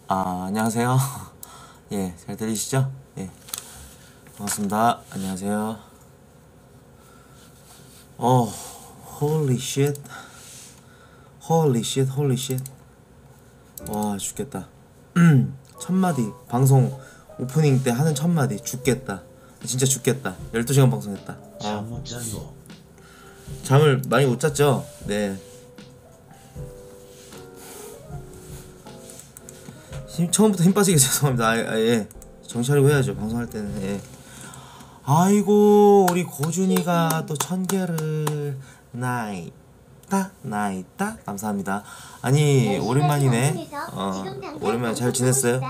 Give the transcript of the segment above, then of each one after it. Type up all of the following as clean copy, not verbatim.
안녕하세요. 예, 잘 들리시죠? 예, 반갑습니다. 안녕하세요. holy shit. holy shit, holy shit. 와, 죽겠다. 첫 마디, 방송 오프닝 때 하는 첫 마디, 죽겠다. 진짜 죽겠다. 12시간 방송했다. 잠 못 자요. 잠을 많이 못 잤죠? 네. 처음부터 힘 빠지게 죄송합니다. 예. 정신 차리고 해야죠. 방송할 때는. 예. 아이고, 우리 고준이가 또 1000개를 나이따 감사합니다. 아니, 오랜만이네. 오랜만에 잘 지냈어요?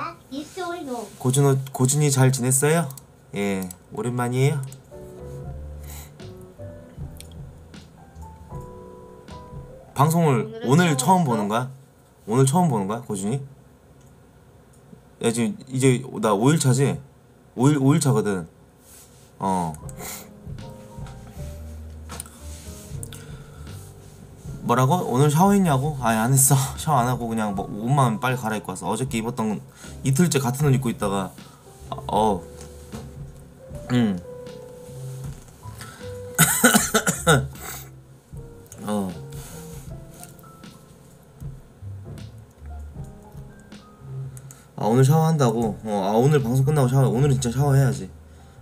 고준이 잘 지냈어요? 예, 오랜만이에요. 방송을 오늘 처음 보는 거야? 오늘 처음 보는 거야, 고준이? 야, 지금 이제 나 5일 차지? 5일 차거든. 뭐라고? 오늘 샤워했냐고? 아니, 안 했어. 샤워 안 하고 그냥 뭐 옷만 빨리 갈아입고 왔어. 어저께 입었던 이틀째 같은 옷 입고 있다가 오늘 샤워한다고? 오늘 방송 끝나고 샤워. 오늘은 진짜 샤워해야지.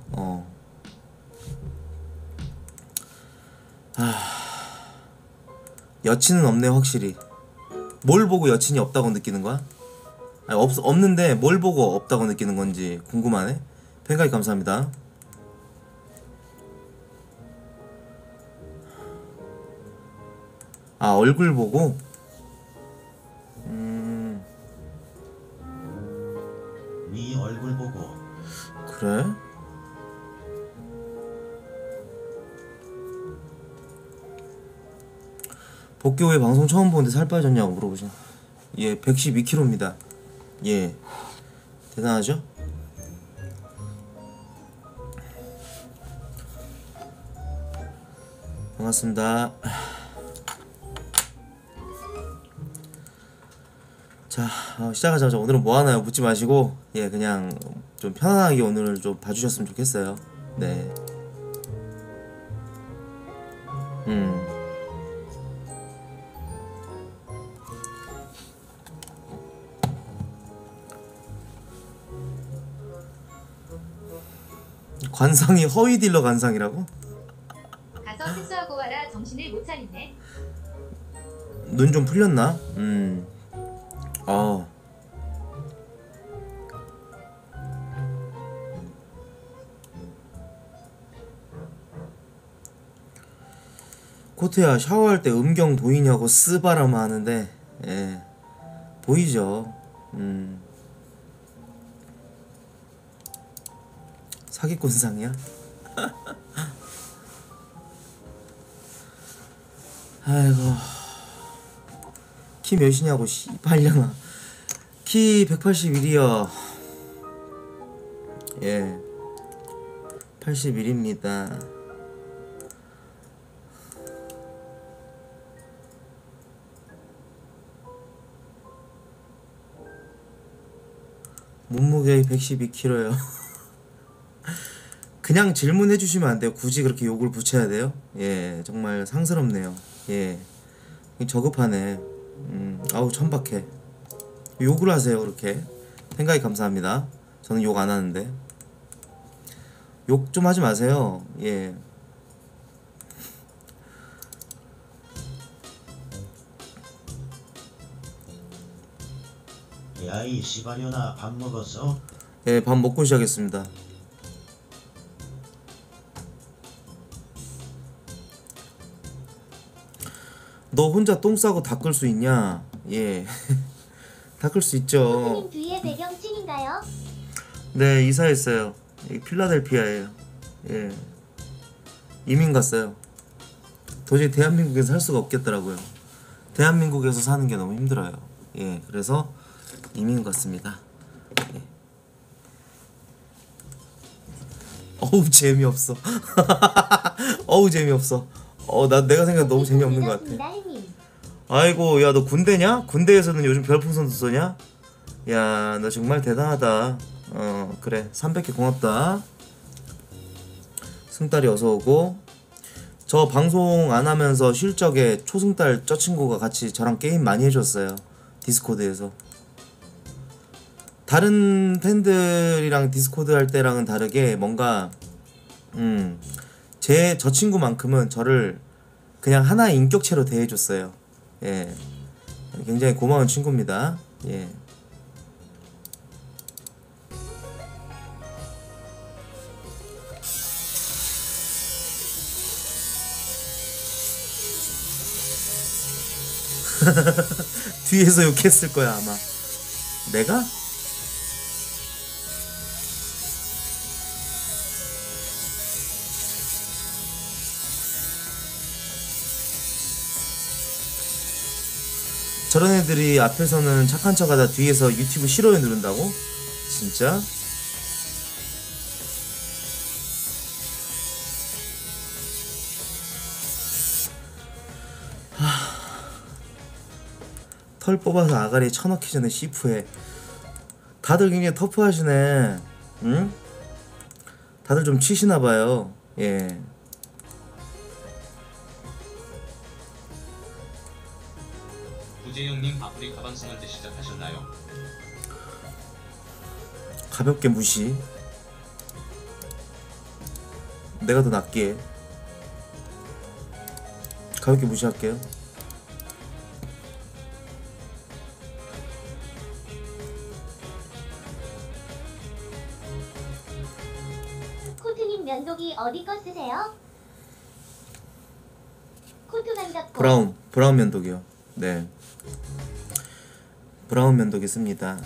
여친은 없네, 확실히. 뭘 보고 여친이 없다고 느끼는 거야? 아니, 없는데 뭘 보고 없다고 느끼는 건지 궁금하네. 팬가입 감사합니다. 얼굴 보고? 네 얼굴 보고. 그래? 복귀 후에 방송 처음 보는데 살 빠졌냐고 물어보시네. 예, 112kg입니다. 예, 대단하죠? 반갑습니다. 자, 시작하자마자 오늘은 뭐 하나요? 묻지 마시고, 예, 그냥 좀 편안하게 오늘을 좀 봐주셨으면 좋겠어요. 네. 관상이 허위 딜러 관상이라고? 가서 세수하고 와라. 정신을 못 차리네. 눈 좀 풀렸나? 코트야, 샤워할 때 음경 보이냐고 쓰바람 하는데, 예, 보이죠. 사기꾼상이야? 아이고, 키 몇이냐고 씨발려나. 키 181이요. 예, 81입니다. 몸무게 112kg요. 그냥 질문해 주시면 안 돼요. 굳이 그렇게 욕을 붙여야 돼요? 예, 정말 상스럽네요. 예, 저급하네. 아우, 천박해. 욕을 하세요, 그렇게. 생각이 감사합니다. 저는 욕 안 하는데. 욕 좀 하지 마세요. 예. 야이 시바려나 밥 먹었어? 예, 밥 먹고 시작했습니다. 너 혼자 똥 싸고 닦을 수 있냐? 예. 닦을 수 있죠. 선생님 뒤에 배경층인가요? 네, 이사했어요. 여기 필라델피아예요. 예. 이민 갔어요. 도저히 대한민국에서 살 수가 없겠더라고요. 대한민국에서 사는 게 너무 힘들어요. 예, 그래서 이민 갔습니다. 예. 어우, 재미없어. 어우, 재미없어. 내가 생각해 너무 재미없는 것 같아. 아이고, 야, 너 군대냐? 군대에서는 요즘 별풍선도 쏘냐? 야, 너 정말 대단하다. 그래. 300개 고맙다. 승달이 어서 오고. 저 방송 안 하면서 쉴 적에 초승달 저 친구가 같이 저랑 게임 많이 해줬어요. 디스코드에서. 다른 팬들이랑 디스코드 할 때랑은 다르게 뭔가 저 친구만큼은 저를 그냥 하나의 인격체로 대해줬어요. 예, 굉장히 고마운 친구입니다. 예. 뒤에서 욕했을 거야 아마. 내가? 저런 애들이 앞에서는 착한 척하다 뒤에서 유튜브 싫어요 누른다고? 진짜? 털 뽑아서 아가리에 쳐넣기 전에 시프해. 다들 굉장히 터프하시네. 응? 다들 좀 치시나봐요. 예. 구재영님 아프리카 방송 언제 시작하셨나요? 가볍게 무시. 내가 더 낫게. 가볍게 무시할게요. 코트님 면도기 어디 거 쓰세요? 코트 만잡고 브라운 면도기요. 네. 브라운 면도기 씁니다.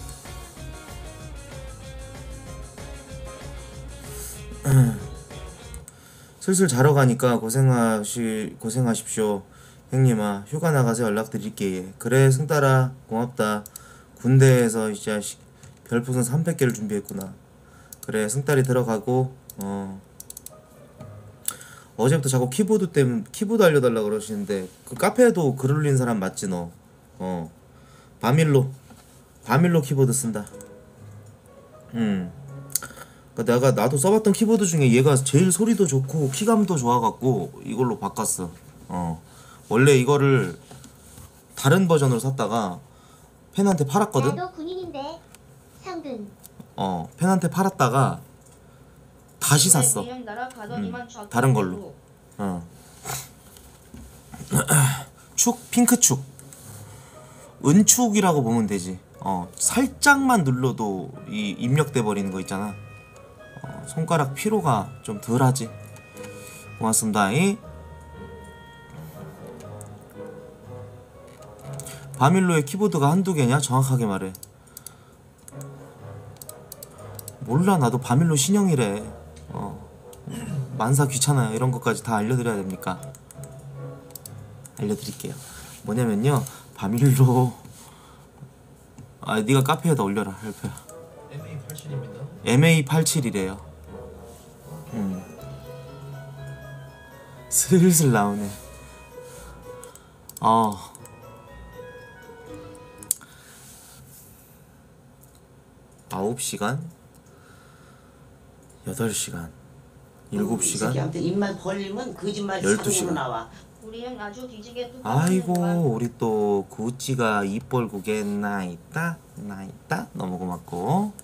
슬슬 자러 가니까 고생하십시오. 형님아, 휴가 나가서 연락드릴게. 그래, 승따라, 고맙다. 군대에서 이 자식 별풍선 300개를 준비했구나. 그래, 승따리 들어가고. 어제부터 자꾸 키보드 알려달라 그러시는데, 그 카페에도 글 올린 사람 맞지 너? 바밀로 키보드 쓴다. 그러니까 나도 써봤던 키보드 중에 얘가 제일 소리도 좋고 키감도 좋아갖고 이걸로 바꿨어. 원래 이거를 다른 버전으로 샀다가 팬한테 팔았거든. 나도 군인인데 상근 팬한테 팔았다가 다시 샀어. 다른 걸로. 핑크축 은축이라고 보면 되지. 살짝만 눌러도 이 입력돼 버리는 거 있잖아. 손가락 피로가 좀 덜하지. 고맙습니다. 바밀로의 키보드가 한두 개냐? 정확하게 말해. 몰라, 나도 바밀로 신형이래. 만사 귀찮아요. 이런 것까지 다 알려드려야 됩니까? 알려드릴게요. 뭐냐면요, 바밀로 네가 카페에다 올려라, 헬프야. MA87입니다. MA87이래요. 슬슬 나오네. 9시간? 8시간? 7시간? 새끼한테 입만 벌리면 거짓말 12시간. 상으로 나와. 우리는 아주 뒤지게 아이고, 우리 또 구찌가 입 벌구게 나 있다. 너무 고맙고.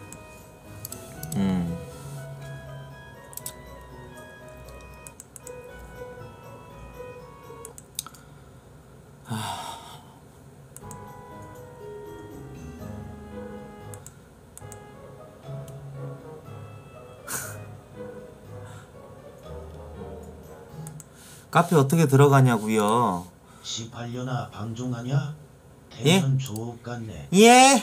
카페 어떻게 들어가냐고요? 18년아 방종하냐? 예? 텐션 좋겠네. 예.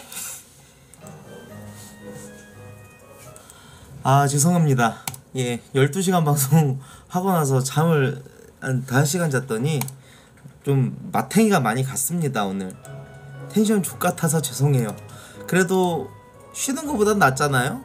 죄송합니다. 예, 12시간 방송 하고 나서 잠을 한 5시간 잤더니 좀 마탱이가 많이 갔습니다. 오늘 텐션 족같아서 죄송해요. 그래도 쉬는 거보단 낫잖아요.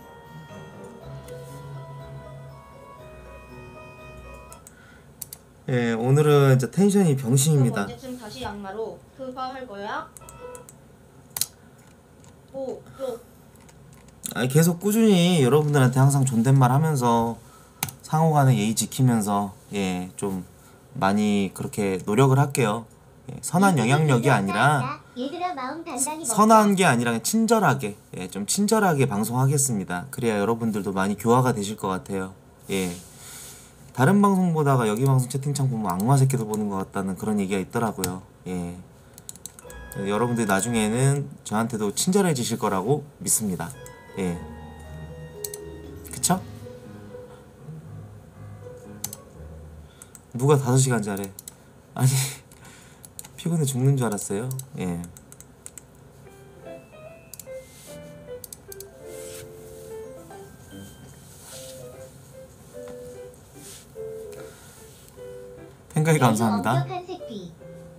예, 오늘은 진짜 텐션이 병신입니다. 언제쯤 다시 양마로 흑화할 거야? 아니 계속 꾸준히 여러분들한테 항상 존댓말 하면서 상호간의 예의 지키면서 예 좀 많이 그렇게 노력을 할게요. 예, 선한 영향력이 아니라 얘들아 마음 단단히 선한 게 아니라 그냥 친절하게 예, 좀 친절하게 방송하겠습니다. 그래야 여러분들도 많이 교화가 되실 것 같아요. 예. 다른 방송 보다가 여기 방송 채팅창 보면 악마 새끼들 보는 것 같다는 그런 얘기가 있더라고요. 예. 여러분들 나중에는 저한테도 친절해지실 거라고 믿습니다. 예. 그쵸? 누가 5시간 자래? 아니 피곤해 죽는 줄 알았어요. 예. 팬가이 감사합니다. 엄격한 새끼.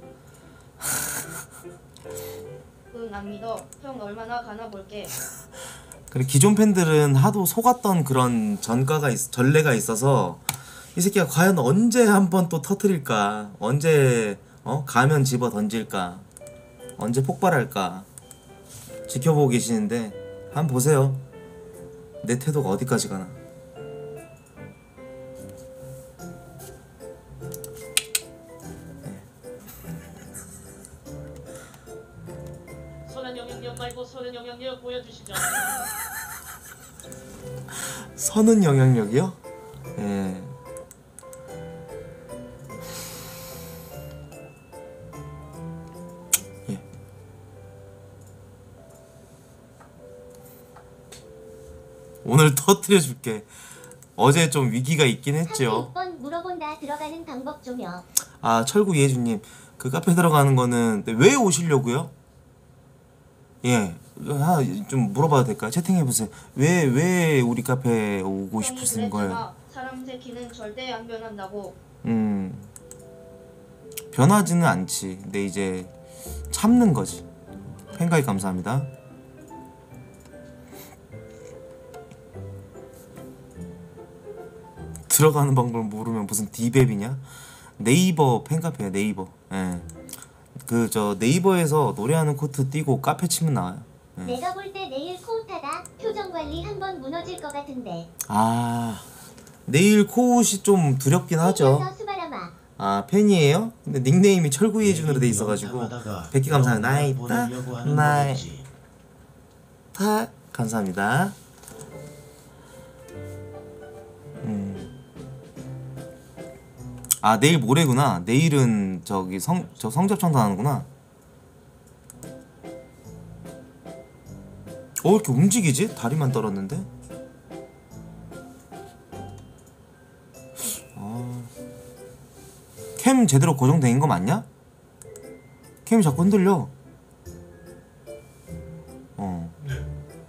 응, 안 믿어. 형 얼마나 가나 볼게. 그래 기존 팬들은 하도 속았던 그런 전례가 있어서 이 새끼가 과연 언제 한번 또 터트릴까? 언제 가면 집어 던질까? 언제 폭발할까? 지켜보고 계시는데 한번 보세요. 내 태도가 어디까지 가나? 선한 영향력 말고 선한 영향력 보여주시죠. 선은 영향력이요? 예. 예. 오늘 터뜨려줄게. 어제 좀 위기가 있긴 했죠. 36번 물어본다. 들어가는 방법 좀요. 아 철구 예주님 그 카페 들어가는 거는 왜 오시려고요? 예, 하나 좀 물어봐도 될까요? 채팅해보세요. 왜 우리 카페에 오고 형이 싶으신 그랬잖아. 거예요? 사람 새끼는 절대 안 변한다고. 변하지는 않지. 근데 이제 참는 거지. 팬가입 감사합니다. 들어가는 방법을 모르면 무슨 디맵이냐? 네이버 팬카페야 네이버. 예. 그 저 네이버에서 노래하는 코트 띄고 카페 치면 나와요. 예. 내가 볼 때 내일 코우타다. 표정 관리 한번 무너질 것 같은데. 아 내일 코웃이 좀 두렵긴 하죠. 땡겨서 수바라마. 아 팬이에요? 근데 닉네임이 철구이의 준으로 돼 있어가지고 100개 감사합니다. 나이따 나이따 감사합니다. 아 내일 모레구나. 내일은 저기 저 성접창 당하는구나. 왜 이렇게 움직이지? 다리만 떨었는데? 캠 제대로 고정된 거 맞냐? 캠이 자꾸 흔들려. 네.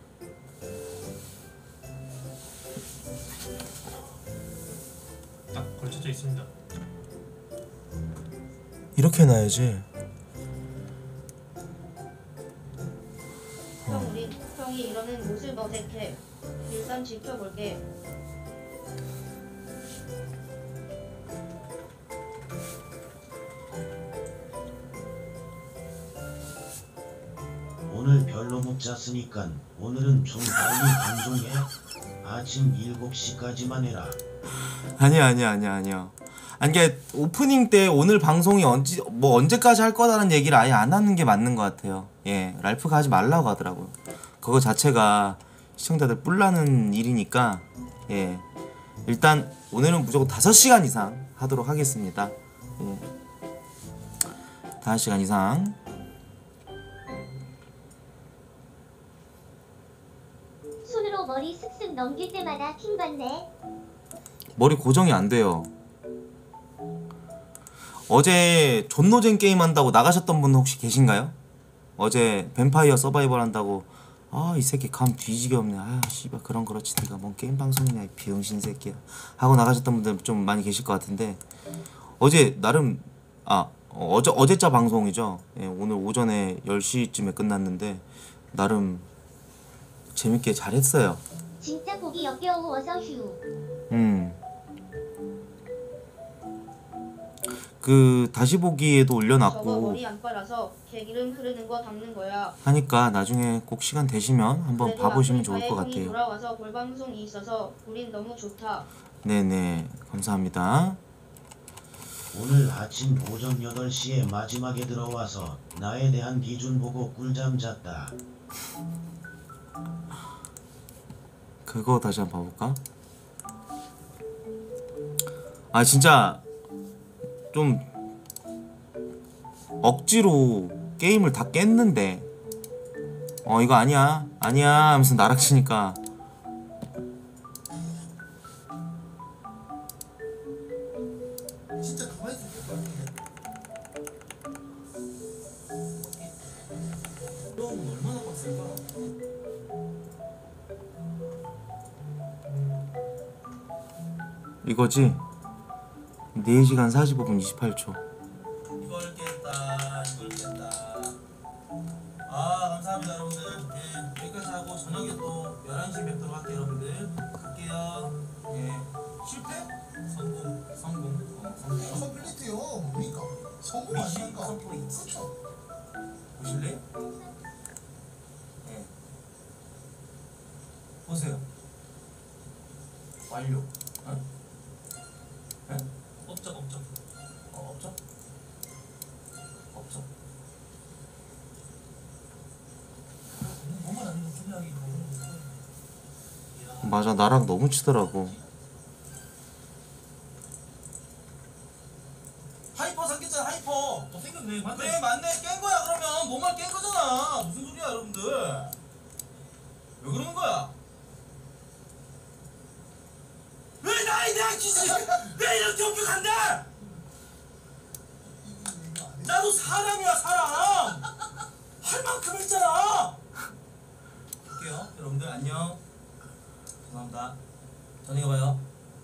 딱 걸쳐져 있습니다. 이렇게 해놔야지. 형이 이러는 모습 어색해. 일단 지켜볼게. 오늘 별로 못 잤으니까 오늘은 좀 빨리 방송해. 아침 7시까지만 해라. 아니야. 아니 이게 오프닝 때 오늘 방송이 언제까지 할 거다라는 얘기를 아예 안 하는 게 맞는 것 같아요. 예, 랄프가 하지 말라고 하더라고요. 그거 자체가 시청자들 뿔나는 일이니까 예, 일단 오늘은 무조건 5시간 이상 하도록 하겠습니다. 예, 5시간 이상. 손으로 머리 슥슥 넘길 때마다 킹받네. 머리 고정이 안 돼요. 어제 존노젠 게임 한다고 나가셨던 분 혹시 계신가요? 어제 뱀파이어 서바이벌 한다고 이 새끼 감 뒤지게 없네. 씨발 그런 그렇지 니가 뭔 게임 방송이냐 이 비응신 새끼야 하고 나가셨던 분들 좀 많이 계실 것 같은데 어제 나름 어제자 방송이죠. 예, 오늘 오전에 10시쯤에 끝났는데 나름 재밌게 잘했어요. 진짜 보기 역겨워서 휴. 그 다시 보기에도 저거 올려놨고 머리 안 빨아서 개기름 흐르는 거 담는 거야. 하니까 나중에 꼭 시간 되시면 한번 그래도 봐보시면 좋을 것 아프리카에 형이 같아요. 돌아와서 볼 방송이 있어서 우린 너무 좋다. 네네, 감사합니다. 오늘 아침 오전 8시에 마지막에 들어와서 나에 대한 기준 보고 꿀잠 잤다. 그거 다시 한번 봐볼까? 아 진짜 좀 억지로 게임을 다 깼는데 이거 아니야 하면서 나락치니까 진짜 가만히 있을 것 같은데. 그럼 얼마나 빡셀까? 이거지? 4시간 45분 28초. 이걸 깼다. 이걸 깼다. 아 감사합니다 여러분들. 예, 여기까지 하고 저녁에 또 11시 뵙도록 할게요 여러분들. 갈게요. 예. 실패? 성공. 성공. 컴플리트요. 뭡니까? 성공 아닙니까? 컴플리트. 그렇죠. 보실래요? 예. 보세요. 완료. 어? 예? 업적. 업적? 없어. 뭐만 아니고 분명히 맞아, 나랑 너무 치더라고. 하이퍼 생겼잖아 하이퍼. 생겼네. 맞네. 그래 맞네. 깬 거야 그러면 몸만 깬 거잖아. 무슨 소리야 여러분들? 왜 그러는 거야? 왜 나에 대한 기준이 왜 이렇게 엄격한데? 나도 사람이야 사람. 할 만큼 했잖아. 볼게요 여러분들 안녕. 감사합니다. 저녁에 봐요.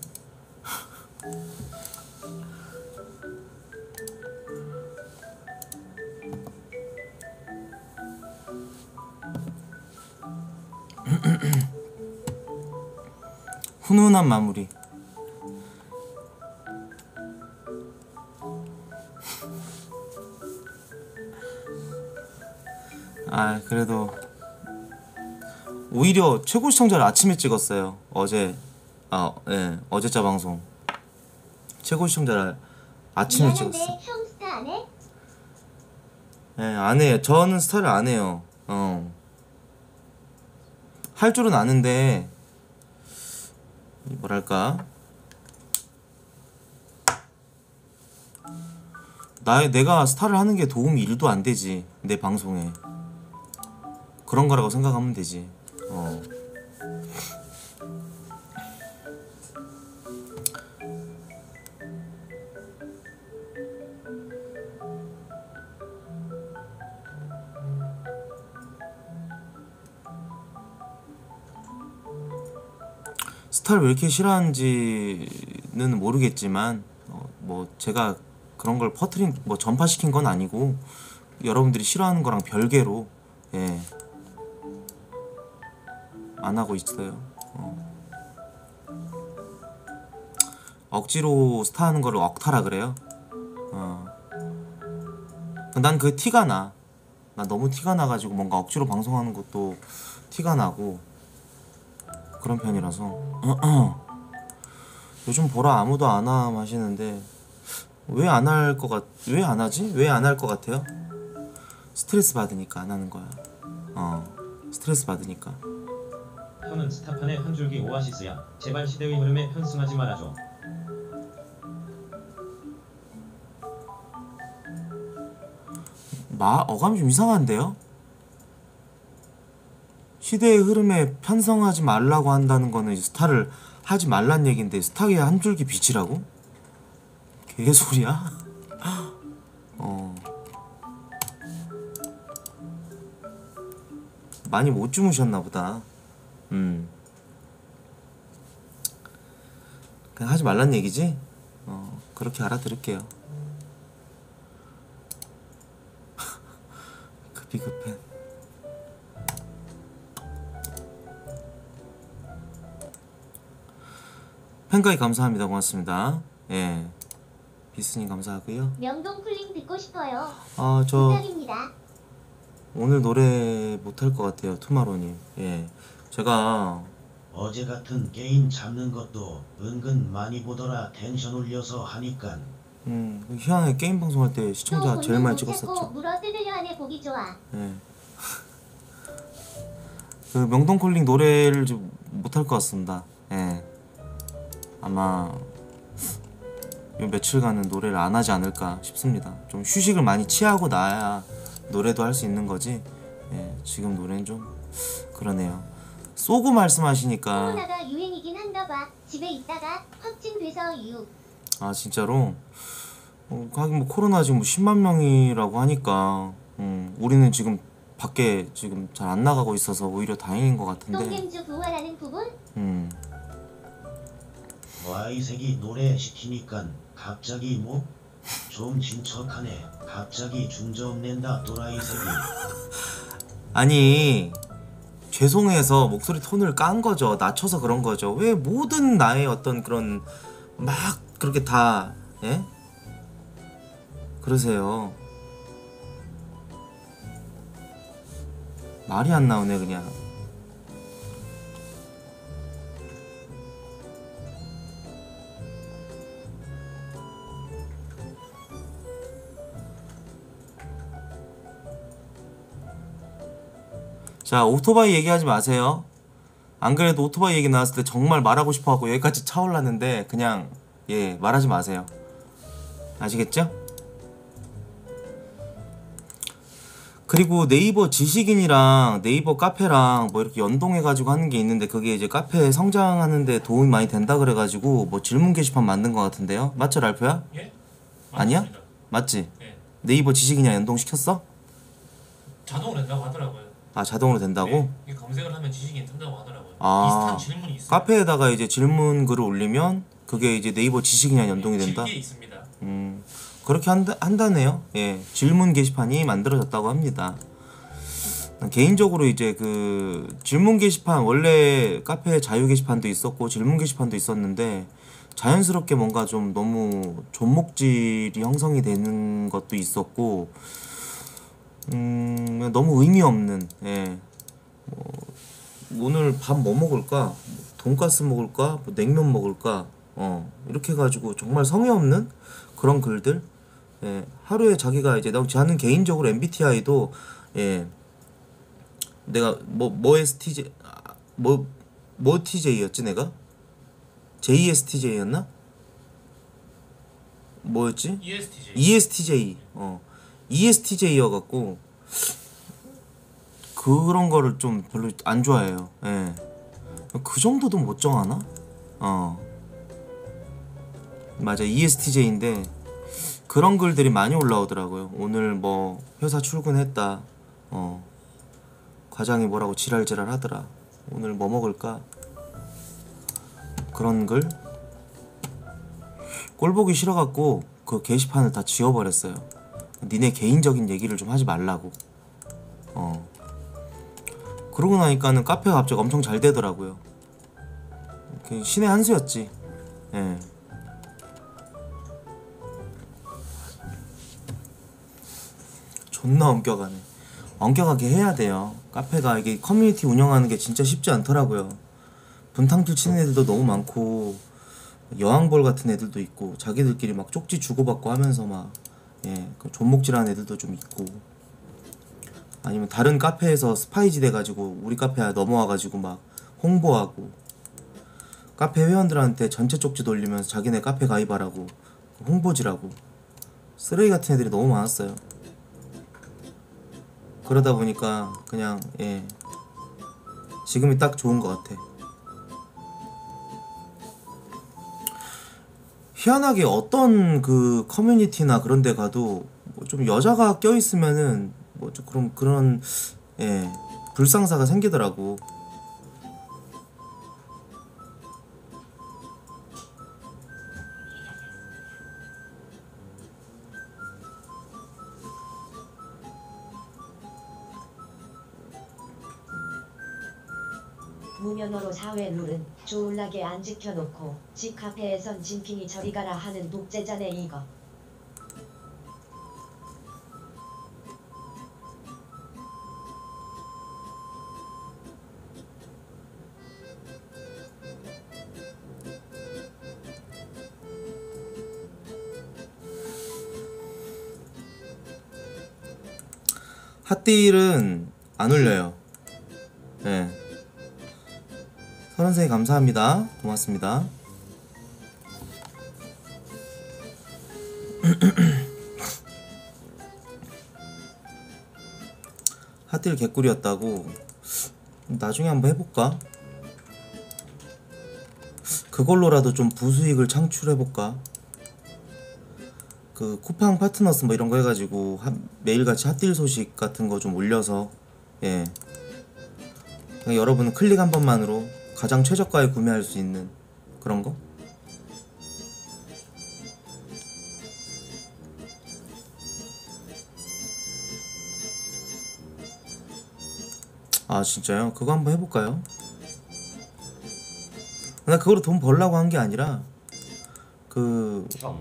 훈훈한 마무리. 아 그래도 오히려 최고 시청자를 아침에 찍었어요. 어제 어제자 방송 최고 시청자를 아침에 미안한데 찍었어. 형 스타 안 해? 안 해요. 저는 스타를 안 해요. 할 줄은 아는데 뭐랄까 내가 스타를 하는 게 도움이 1도 안 되지. 내 방송에 그런 거라고 생각하면 되지. 스타를 왜 이렇게 싫어하는지는 모르겠지만 뭐 제가 그런 걸 전파시킨 건 아니고 여러분들이 싫어하는 거랑 별개로 안 하고 있어요. 억지로 스타 하는 거를 억타라 그래요. 난 그 티가 나. 난 너무 티가 나가지고 뭔가 억지로 방송하는 것도 티가 나고 그런 편이라서 요즘 보라 아무도 안 함 하시는데 왜 안 할 것 같아요? 스트레스 받으니까 안 하는 거야. 스트레스 받으니까. 형은 스타판의 한 줄기 오아시스야. 제발 시대의 흐름에 편승하지 말아줘. 어감이 좀 이상한데요? 시대의 흐름에 편성하지 말라고 한다는 거는 스타를 하지 말란 얘긴데 스타의 한 줄기 빛이라고? 개소리야? 많이 못 주무셨나 보다. 그냥 하지 말란 얘기지? 그렇게 알아들을게요. 비급해. 팬가이 감사합니다. 고맙습니다. 예. 비스님 감사하고요. 명동 쿨링 듣고 싶어요. 저 부탁입니다. 오늘 노래 못할 것 같아요. 투마로님. 예, 제가 어제 같은 게임 잡는 것도 은근 많이 보더라. 텐션 올려서 하니깐. 희한하게 게임 방송할 때 시청자 제일 많이 고 찍었었죠. 물어 뜯으려 하네 보기 좋아. 예. 그 명동콜링 노래를 좀 못할 것 같습니다. 예. 아마 요 며칠간은 노래를 안 하지 않을까 싶습니다. 좀 휴식을 많이 취하고 나야 노래도 할 수 있는 거지. 예. 지금 노래는 좀 그러네요. 쏘고 말씀하시니까 코로나가 유행이긴 한가 봐. 집에 있다가 확진돼서 유. 아 진짜로? 하긴 뭐 코로나 지금 10만 명이라고 하니까 우리는 지금 밖에 지금 잘 안 나가고 있어서 오히려 다행인 것 같은데. 똥겐주 부활하는 부분? 와 이 새끼 노래 시키니깐 갑자기 뭐? 좀 진척하네. 갑자기 중저음 낸다 또라이 새끼. 아니 죄송해서 목소리 톤을 깐 거죠. 낮춰서 그런 거죠. 왜 모든 나의 어떤 그런 막 그렇게 다 예? 그러세요. 말이 안 나오네 그냥. 자, 오토바이 얘기하지 마세요. 안 그래도 오토바이 얘기 나왔을 때 정말 말하고 싶어갖고 여기까지 차올랐는데 그냥 예 말하지 마세요. 아시겠죠? 그리고 네이버 지식인이랑 네이버 카페랑 뭐 이렇게 연동해가지고 하는 게 있는데 그게 이제 카페 성장하는데 도움이 많이 된다 그래가지고 뭐 질문 게시판 만든 것 같은데요. 맞죠 랄프야? 예? 아니야? 맞습니다. 맞지? 예. 네이버 지식인이랑 연동시켰어? 자동으로 된다고 하더라고요. 아 자동으로 된다고? 네. 이게 검색을 하면 지식인 뜬다고 하더라고요. 아, 비슷한 질문이 있어요. 카페에다가 이제 질문 글을 올리면 그게 이제 네이버 지식인이랑 연동이 된다? 질게 있습니다. 그렇게 한다네요. 예, 질문 게시판이 만들어졌다고 합니다. 개인적으로 이제 그 질문 게시판 원래 카페 자유 게시판도 있었고 질문 게시판도 있었는데 자연스럽게 뭔가 좀 너무 존목질이 형성이 되는 것도 있었고 너무 의미 없는 예. 오늘 밥 뭐 먹을까? 돈가스 먹을까? 뭐 냉면 먹을까? 이렇게 해가지고 정말 성의 없는 그런 글들. 예, 하루에 자기가 이제 저는 개인적으로 MBTI도 예, 내가 뭐 STJ 뭐 TJ였지 내가? JSTJ였나? 뭐였지? ESTJ. ESTJ. ESTJ여갖고 그런 거를 좀 별로 안 좋아해요. 예. 그 정도도 못 정하나? 맞아 ESTJ인데 그런 글들이 많이 올라오더라고요. 오늘 뭐 회사 출근했다. 과장이 뭐라고 지랄지랄 하더라. 오늘 뭐 먹을까? 그런 글? 꼴 보기 싫어갖고 그 게시판을 다 지워버렸어요. 니네 개인적인 얘기를 좀 하지 말라고. 그러고 나니까는 카페가 갑자기 엄청 잘 되더라고요. 신의 한 수였지. 예. 존나 엄격하네. 엄격하게 해야 돼요. 카페가 이게 커뮤니티 운영하는 게 진짜 쉽지 않더라고요. 분탕투 치는 애들도 너무 많고 여왕벌 같은 애들도 있고 자기들끼리 막 쪽지 주고받고 하면서 막 예, 그 존목질하는 애들도 좀 있고 아니면 다른 카페에서 스파이지 돼가지고 우리 카페 넘어와가지고 막 홍보하고 카페 회원들한테 전체 쪽지 돌리면서 자기네 카페 가입하라고 홍보지라고 쓰레기 같은 애들이 너무 많았어요. 그러다 보니까 그냥 예 지금이 딱 좋은 것 같아. 희한하게 어떤 그 커뮤니티나 그런 데 가도 뭐 좀 여자가 껴있으면은 뭐 좀 그런 예 불상사가 생기더라고. 무면허로 사회 룰은 졸라게 안 지켜놓고 지 카페에선 진핑이 저리 가라 하는 독재자네 이거. 핫딜은 안 올려요. 예. 30세 감사합니다. 고맙습니다. 핫딜 개꿀이었다고. 나중에 한번 해볼까? 그걸로라도 좀 부수익을 창출해볼까? 그 쿠팡 파트너스 뭐 이런 거 해가지고 매일같이 핫딜 소식 같은 거 좀 올려서, 예, 그냥 여러분 클릭 한 번만으로 가장 최저가에 구매할 수 있는 그런 거? 아 진짜요? 그거 한번 해볼까요? 나 그거로 돈 벌려고 한 게 아니라 그거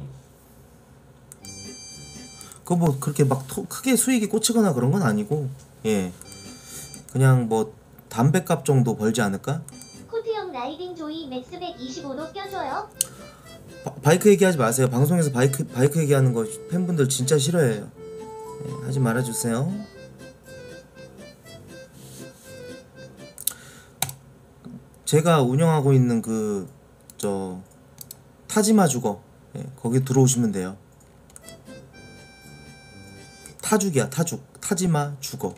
뭐 그렇게 막 크게 수익이 꽂히거나 그런 건 아니고, 예, 그냥 뭐 담배값 정도 벌지 않을까? 코트형 라이딩 조이 맥스 125도 껴줘요. 바이크 얘기하지 마세요. 방송에서 바이크 얘기하는 거 팬분들 진짜 싫어해요. 예, 하지 말아주세요. 제가 운영하고 있는 타지마 주거, 예, 거기 들어오시면 돼요. 타죽이야, 타죽. 타지마 주거.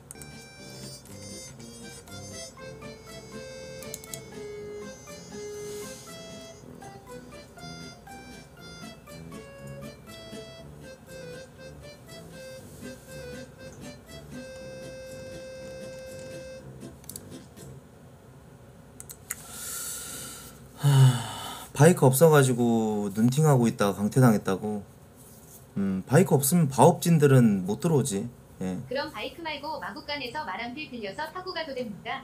바이크 없어가지고 눈팅하고 있다가 강퇴당했다고. 바이크 없으면 바업진들은 못 들어오지. 예. 그럼 바이크 말고 마구간에서 말 한 필 빌려서 타고 가도 됩니까?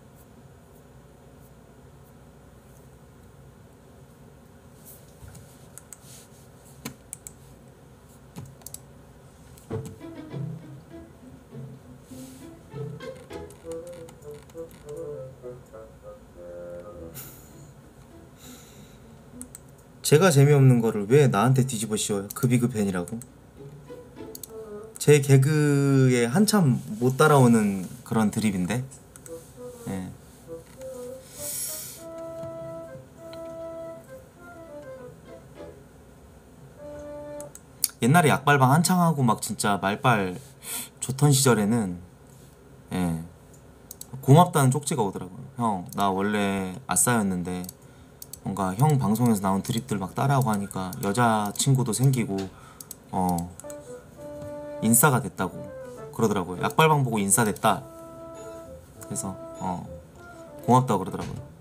제가 재미없는 거를 왜 나한테 뒤집어 씌워요? 급이급팬이라고. 제 개그에 한참 못 따라오는 그런 드립인데. 예. 옛날에 약발방 한창 하고 막 진짜 말빨 좋던 시절에는, 예, 고맙다는 쪽지가 오더라고요. 형, 나 원래 아싸였는데 뭔가 형 방송에서 나온 드립들 막 따라하고 하니까 여자친구도 생기고 인싸가 됐다고 그러더라고요. 약발방 보고 인싸 됐다. 그래서 고맙다고 그러더라고요.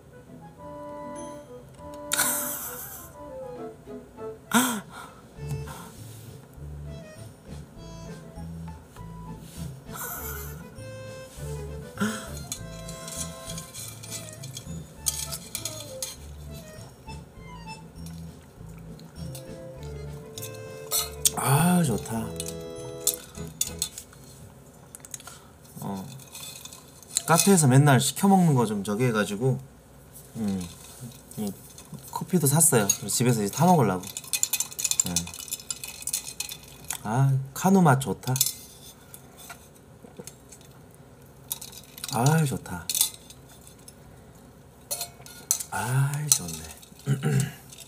아 좋다. 카페에서 맨날 시켜먹는 거 좀 저기 해가지고 이 커피도 샀어요. 그래서 집에서 이제 타먹으려고. 아 카누 맛 좋다. 아 좋다. 아 좋네.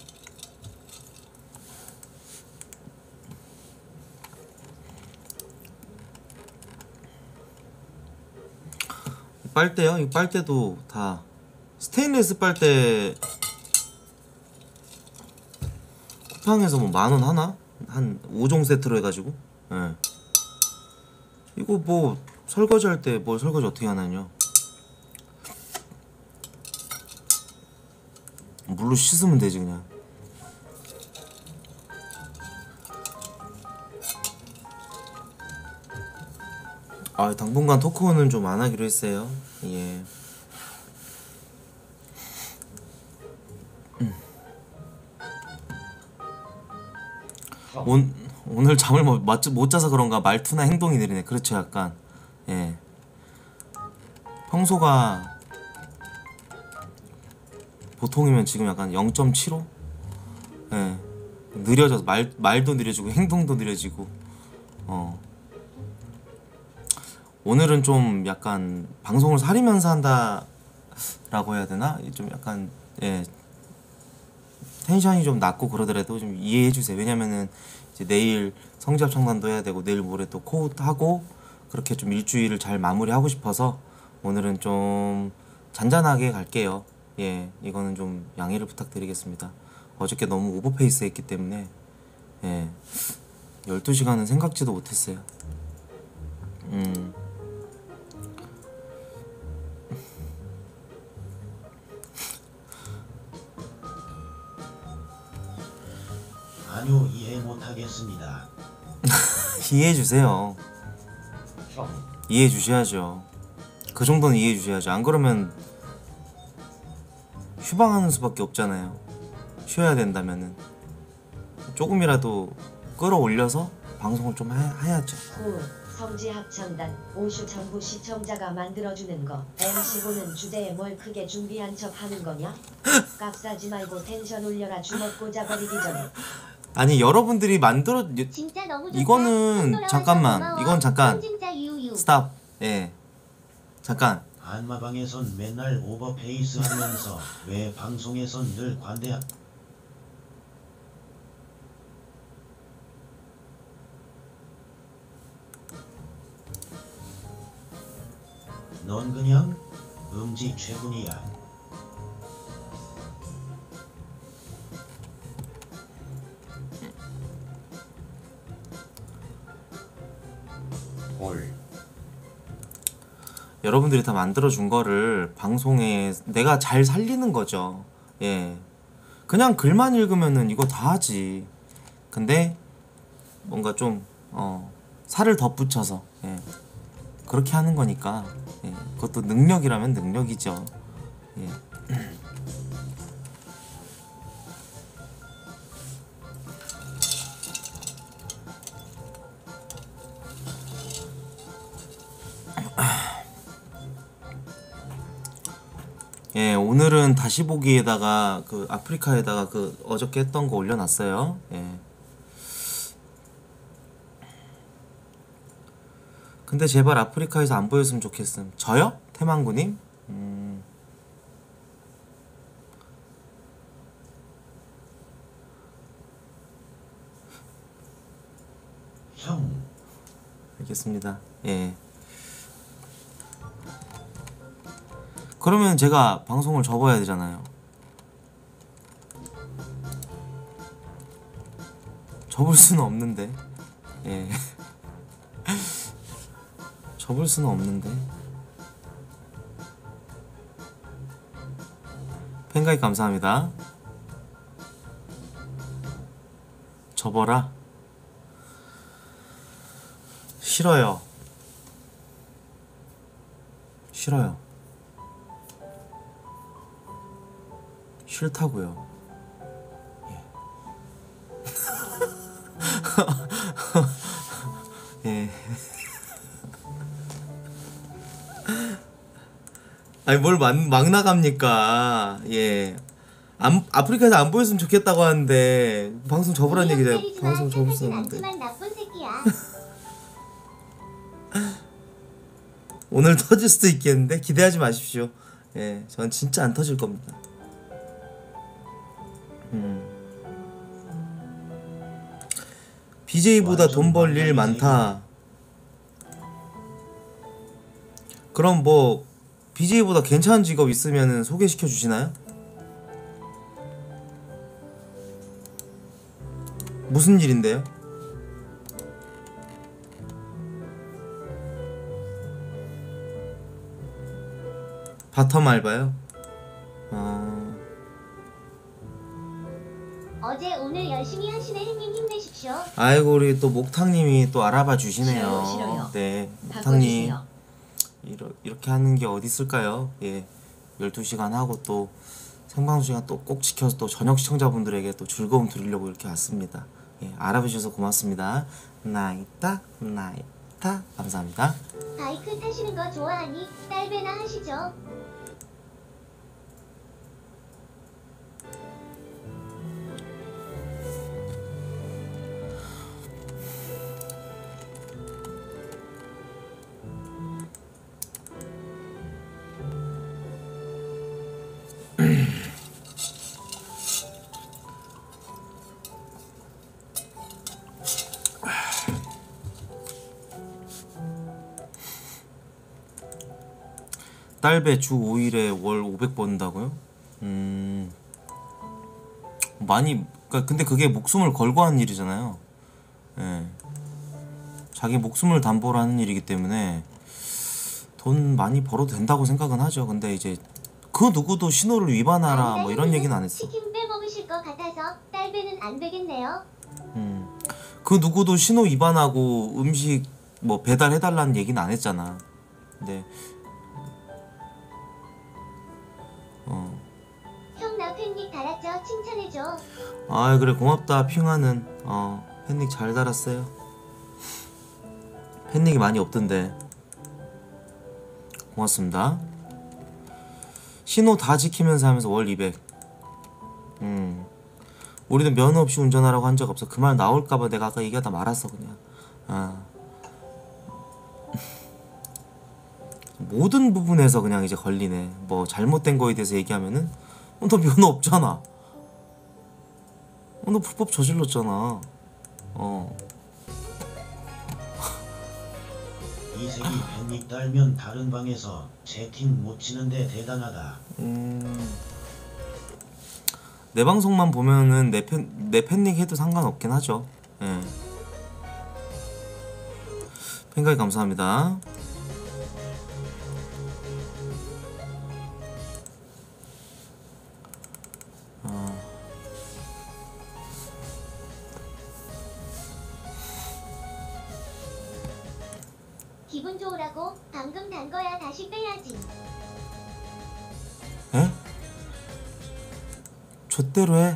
빨대요? 이 빨대도 다 스테인리스 빨대 쿠팡에서 뭐 10,000원 하나? 한 5종 세트로 해가지고. 예. 이거 뭐 설거지 할 때 뭐 설거지 어떻게 하나요? 물로 씻으면 되지 그냥. 아 당분간 토크는 좀 안 하기로 했어요. 예. 오늘 잠을 못 자서 그런가 말투나 행동이 느리네. 그렇죠 약간. 예. 평소가 보통이면 지금 약간 0.75? 예. 느려져서 말도 느려지고 행동도 느려지고. 오늘은 좀 약간 방송을 사리면서 한다라고 해야 되나? 좀 약간 예 텐션이 좀 낮고 그러더라도 좀 이해해 주세요. 왜냐면은 이제 내일 성지합 청단도 해야 되고 내일 모레 또 코웃 하고 그렇게 좀 일주일을 잘 마무리하고 싶어서 오늘은 좀 잔잔하게 갈게요. 예, 이거는 좀 양해를 부탁드리겠습니다. 어저께 너무 오버페이스 했기 때문에 예, 12시간은 생각지도 못했어요. 아니요, 이해 못하겠습니다. 이해해 주세요. 형. 이해해 주셔야죠. 그 정도는 이해해 주셔야죠. 안 그러면 휴방하는 수밖에 없잖아요. 쉬어야 된다면은 조금이라도 끌어올려서 방송을 좀 해야죠. 후 성지 합창단 오슈 정부 시청자가 만들어주는 거 MC고는 주제에 뭘 크게 준비한 척 하는 거냐? 값싸지 말고 텐션 올려라 주먹 꽂아버리기 전에. 아니 여러분들이 만들어 진짜 너무 좋다. 이거는 손 잠깐만 돌아와서 이건 잠깐 진짜 유유. 스탑. 예 잠깐 안마방에선 맨날 오버페이스 하면서 왜 방송에선 늘 관대하... 넌 그냥 음지 최군이야. 볼. 여러분들이 다 만들어준 거를 방송에 내가 잘 살리는 거죠. 예 그냥 글만 읽으면은 이거 다 하지. 근데 뭔가 좀 살을 덧붙여서 예 그렇게 하는 거니까 예 그것도 능력이라면 능력이죠. 예 예, 오늘은 다시 보기에다가 그 아프리카에다가 그 어저께 했던 거 올려놨어요. 예. 근데 제발 아프리카에서 안 보였으면 좋겠음. 저요? 태망구님? 형, 알겠습니다. 예. 그러면 제가 방송을 접어야 되잖아요. 접을 수는 없는데. 예. 접을 수는 없는데. 팬가입 감사합니다. 접어라. 싫어요. 싫어요. 싫다고요. 예. 예. 아니 뭘 막 나갑니까? 예. 아프리카에서 안 보였으면 좋겠다고 하는데 방송 접으란 얘기죠. 방송 접을 수 없는데. 나쁜 새끼야. 오늘 터질 수도 있겠는데 기대하지 마십시오. 예, 전 진짜 안 터질 겁니다. BJ보다 돈 벌 일 많다. 그럼 뭐 BJ보다 괜찮은 직업 있으면은 소개시켜 주시나요? 무슨 일인데요? 바텀 알바요? 어제 오늘 열심히 하시네. 형님 힘내십시오. 아이고 우리 또 목탕님이 또 알아봐 주시네요. 싫어요. 네, 목탕님 바꿔주세요. 이렇게 하는 게 어디 있을까요? 예, 12시간 하고 또 생방송 시간 또 꼭 지켜서 또 저녁 시청자분들에게 또 즐거움 드리려고 이렇게 왔습니다. 예, 알아봐 주셔서 고맙습니다. 나이타 감사합니다. 바이크 타시는 거 좋아하니 딸배나 하시죠. 딸배 주 5일에 월 500 번다고요? 많이, 그러니까 근데 그게 목숨을 걸고 하는 일이잖아요. 예. 자기 목숨을 담보로 하는 일이기 때문에 돈 많이 벌어도 된다고 생각은 하죠. 근데 이제 그 누구도 신호를 위반하라 뭐 이런 얘기는 안 했어. 치킨 빼먹으실 것 같아서 딸배는 안 되겠네요. 그 누구도 신호 위반하고 음식 뭐 배달해달라는 얘기는 안 했잖아. 근데 형 나 팬닉 달았죠? 칭찬해줘. 아 그래 고맙다 핑하는. 팬닉 잘 달았어요. 팬닉이 많이 없던데 고맙습니다. 신호 다 지키면서 하면서 월 200. 우리도 면허 없이 운전하라고 한 적 없어. 그 말 나올까봐 내가 아까 얘기하다 말았어 그냥. 모든 부분에서 그냥 이제 걸리네. 뭐 잘못된 거에 대해서 얘기하면은 너 면허 없잖아. 너 불법 저질렀잖아. 이색이 팬닉 달면 다른 방에서 채팅 못 치는데 대단하다. 내 방송만 보면은 내 팬닉 해도 상관없긴 하죠. 예. 팬가이 감사합니다. 기분 좋으라고 방금 단 거야 다시 빼야지. 에? 좆대로 해.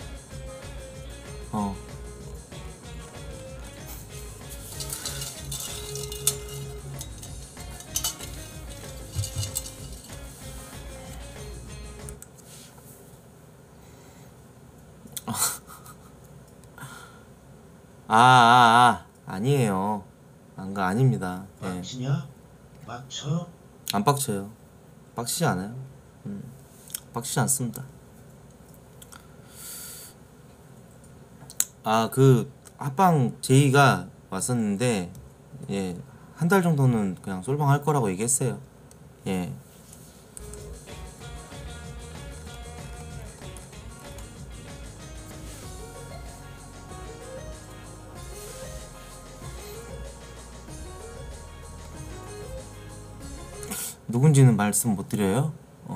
아니에요. 아닙니다. 예. 빡치냐? 빡쳐? 안 빡쳐요. 빡치지 않아요. 빡치지 않습니다. 그 합방 제이가 왔었는데 예, 한 달 정도는 그냥 솔방 할 거라고 얘기했어요. 예. 누군지는 말씀 못 드려요.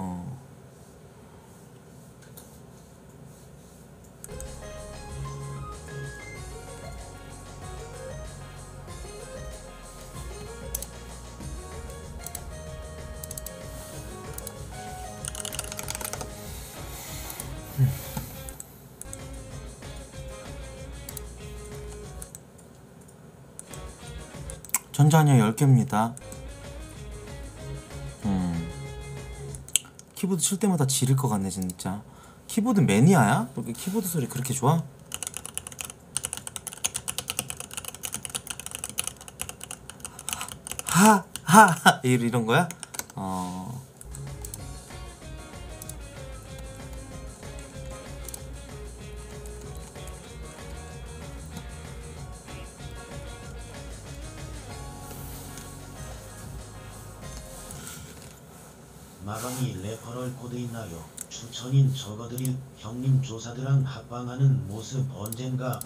전자녀 10개입니다. 키보드 칠 때마다 지를 것 같네 진짜. 키보드 매니아야? 왜 키보드 소리 그렇게 좋아? 하하 이런 거야? 마감이 레퍼럴 코드 있나요? 추천인 적어드릴 형님 조사들랑 합방하는 모습 언젠가.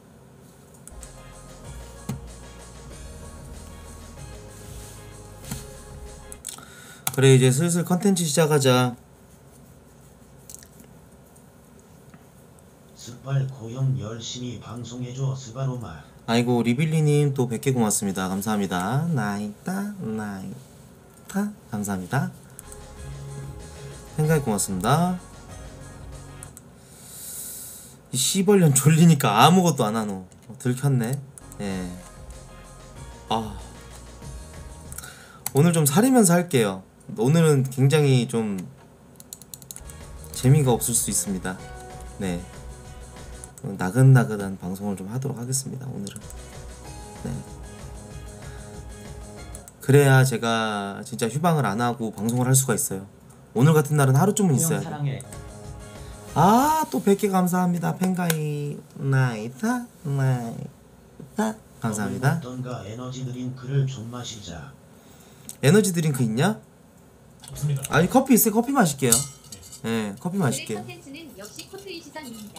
그래 이제 슬슬 컨텐츠 시작하자. 스팔 고형 열심히 방송해줘 스바로마. 아이고 리빌리님 또 100개 고맙습니다. 감사합니다. 나이타 감사합니다. 생각이 고맙습니다. 이 씨벌년 졸리니까 아무것도 안 하노. 들켰네. 예. 오늘 좀 사리면서 할게요. 오늘은 굉장히 좀 재미가 없을 수 있습니다. 네. 나긋나긋한 방송을 좀 하도록 하겠습니다. 오늘은. 네. 그래야 제가 진짜 휴방을 안 하고 방송을 할 수가 있어요. 오늘 같은 날은 하루쯤은 있어야 소영 돼. 사랑해. 아, 또 100개 감사합니다. 펜가이 나이타 감사합니다. 어떤가 에너지 드링크를 좀 마시자. 에너지 드링크 있냐? 없습니다. 아니 커피 있어요. 커피 마실게요. 네, 커피 오늘의 마실게요. 컨텐츠는 역시 코트의 시선입니다.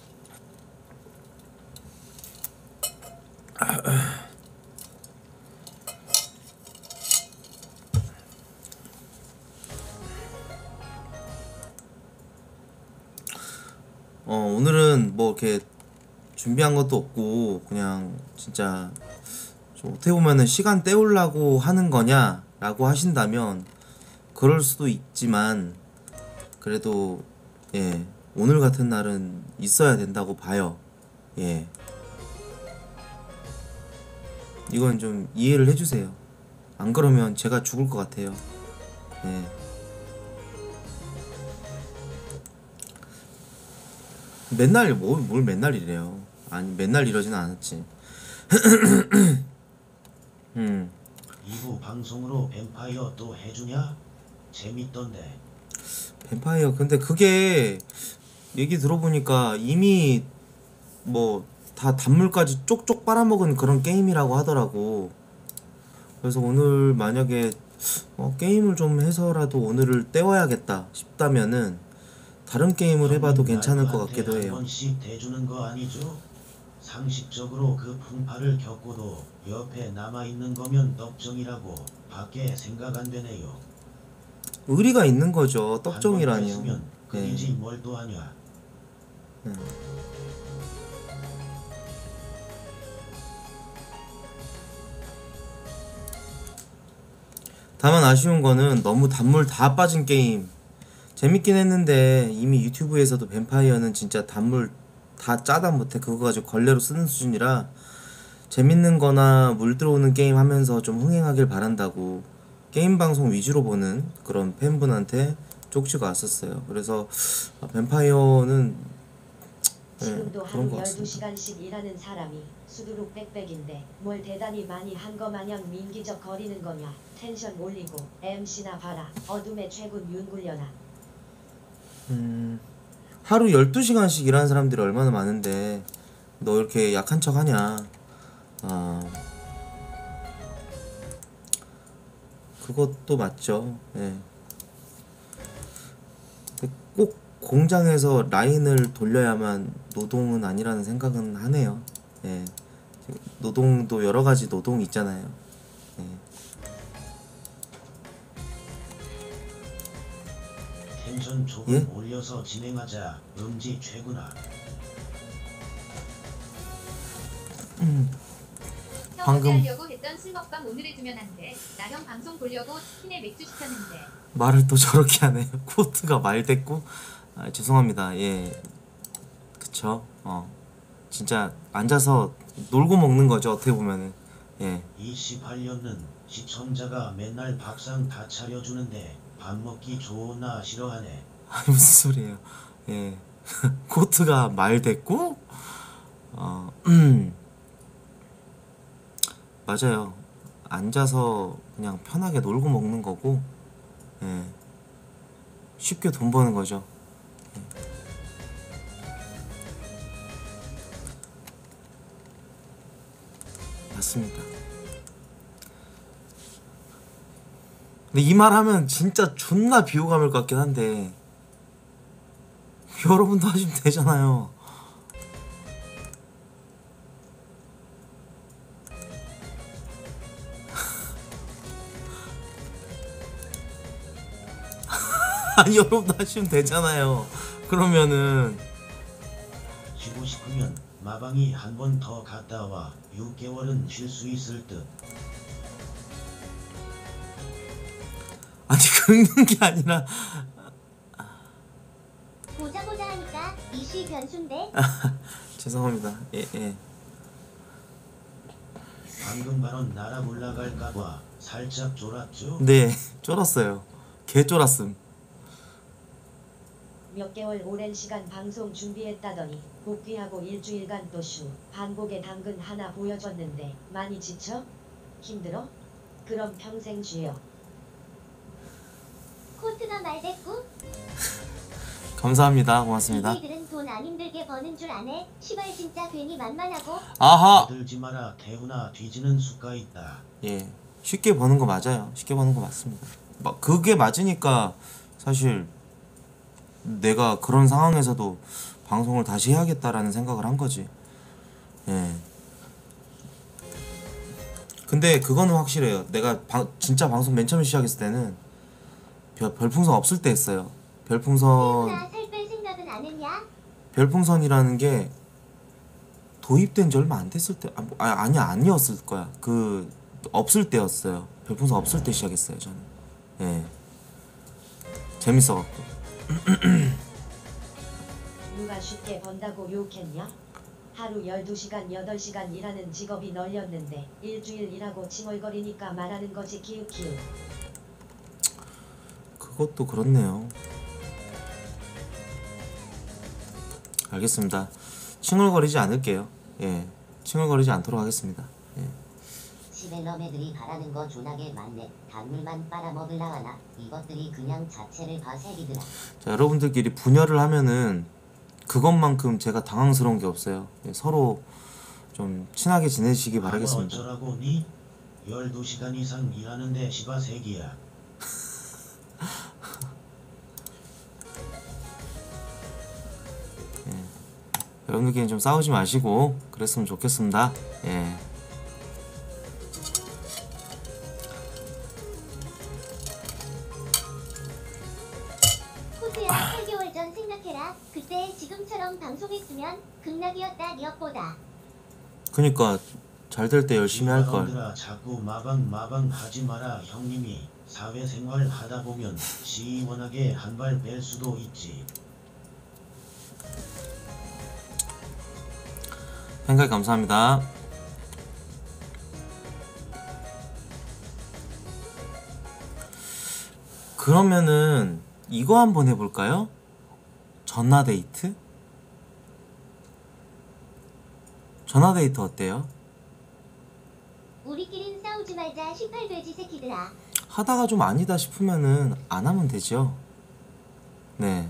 오늘은 뭐 이렇게 준비한 것도 없고 그냥 진짜 좀 어떻게 보면은 시간 때우려고 하는 거냐라고 하신다면 그럴 수도 있지만 그래도 예, 오늘 같은 날은 있어야 된다고 봐요. 예. 이건 좀 이해를 해주세요. 안 그러면 제가 죽을 것 같아요. 예. 맨날 뭘 맨날 이래요. 아니 맨날 이러진 않았지. 2부 방송으로 뱀파이어 또 해주냐? 재밌던데. 뱀파이어 근데 그게 얘기 들어보니까 이미 뭐 다 단물까지 쪽쪽 빨아먹은 그런 게임이라고 하더라고. 그래서 오늘 만약에 게임을 좀 해서라도 오늘을 때워야겠다 싶다면은 다른 게임을 해봐도 괜찮을 것 같기도 한 해요. 번씩 대주는 거 아니죠? 상식적으로 그 풍파를 겪고도 옆에 남아있는 거면 떡정이라고 밖에 생각 안 되네요. 의리가 있는 거죠. 한번 떡정이라니요. 했으면 그이지 뭘 또 하냐. 다만 아쉬운 거는 너무 단물 다 빠진 게임. 재밌긴 했는데 이미 유튜브에서도 뱀파이어는 진짜 단물 다 짜다 못해 그거 가지고 걸레로 쓰는 수준이라 재밌는 거나 물 들어오는 게임 하면서 좀 흥행하길 바란다고 게임 방송 위주로 보는 그런 팬분한테 쪽지가 왔었어요. 그래서 뱀파이어는 지금도 그런 하루 것 같습니다. 12시간씩 일하는 사람이 수두룩 빽빽인데 뭘 대단히 많이 한 거 마냥 민기적 거리는 거냐. 텐션 올리고 MC나 봐라. 어둠의 최군 윤굴려나. 하루 12시간씩 일하는 사람들이 얼마나 많은데 너 이렇게 약한 척 하냐. 그것도 맞죠. 예. 근데 꼭 공장에서 라인을 돌려야만 노동은 아니라는 생각은 하네요. 예. 노동도 여러 가지 노동이 있잖아요. 예. 텐션 조금 예? 올려서 진행하자. 음지 최구나. 방금- 형 하려고 했던 술 먹방 오늘 해주면 안 돼. 나 형 방송 보려고 치킨에 맥주 시켰는데. 말을 또 저렇게 하네요. 코트가 말됐고 죄송합니다. 예, 그쵸. 진짜 앉아서 놀고 먹는 거죠. 어떻게 보면은. 예. 28년은 시청자가 맨날 밥상 다 차려주는데 밥 먹기 좋으나 싫어하네. 무슨 소리예요. 예. 코트가 말됐고 맞아요. 앉아서 그냥 편하게 놀고 먹는 거고, 예. 쉽게 돈 버는 거죠. 맞습니다. 근데 이 말 하면 진짜 존나 비호감일 것 같긴 한데 여러분도 하시면 되잖아요. 아니 여러분도 하시면 되잖아요. 그러면은 쉬고 싶으면 마방이 한 번 더 갔다 와. 6개월은 쉴 수 있을 듯. 아니 긁는 게 아니라 보자 하니까 이슈 변수인데. 죄송합니다. 예. 방금 발언 나라 올라갈까봐 살짝 쫄았죠? 네, 쫄았어요. 개 쫄았음. 몇 개월 오랜 시간 방송 준비했다더니 복귀하고 일주일간 또 쉬. 반복에 당근 하나 보여줬는데 많이 지쳐? 힘들어? 그럼 평생 쉬어. 코트가 말대꾸? 감사합니다. 고맙습니다. BJ들은 돈 안 힘들게 버는 줄 아네. 시발 진짜 괜히 만만하고. 아하. 들지 마라. 태훈아 뒤지는 수가 있다. 예, 쉽게 버는 거 맞아요. 쉽게 버는 거 맞습니다. 막 그게 맞으니까 사실 내가 그런 상황에서도 방송을 다시 해야겠다라는 생각을 한 거지. 예. 근데 그거는 확실해요. 내가 진짜 방송 맨 처음에 시작했을 때는 별풍선 없을 때 했어요. 별풍선 태훈아 살 뺄 생각은 안 했냐? 별풍선이라는 게 도입된 지 얼마 안 됐을 때 아니었을 거야. 그 없을 때였어요. 별풍선 없을 때 시작했어요 저는. 예. 재밌어갖고. 누가 쉽게 번다고 욕했냐? 하루 12시간 8시간 일하는 직업이 널렸는데 일주일 일하고 칭얼거리니까 말하는 거지 키읔키읔. 그것도 그렇네요. 알겠습니다. 칭얼거리지 않을게요. 예, 칭얼거리지 않도록 하겠습니다. 예. 시벨럼 애들이 바라는 거 존나게 많네. 단물만 빨아먹을라 하나. 이것들이 그냥 자체를 봐 새끼들아. 자, 여러분들끼리 분열을 하면은 그것만큼 제가 당황스러운 게 없어요. 예, 서로 좀 친하게 지내시기 바라겠습니다. 어쩌라고 니? 12시간 이상 일하는데 시바 새끼야. 여러분들끼리 좀 싸우지 마시고 그랬으면 좋겠습니다. 예. 코스야 8개월 전 생각해라. 그때 지금처럼 방송했으면 극락이었다 니엇보다. 그니까 잘 될 때 열심히 할 걸. 여러분들아 자꾸 마방 하지 마라. 형님이 사회생활 하다 보면 시원하게 한 발 뺄 수도 있지. 생각 감사합니다. 그러면은 이거 한번 해볼까요? 전화데이트? 전화데이트 어때요? 우리끼린 싸우지 말자 18돼지 새끼들아. 하다가 좀 아니다 싶으면은 안 하면 되죠. 네.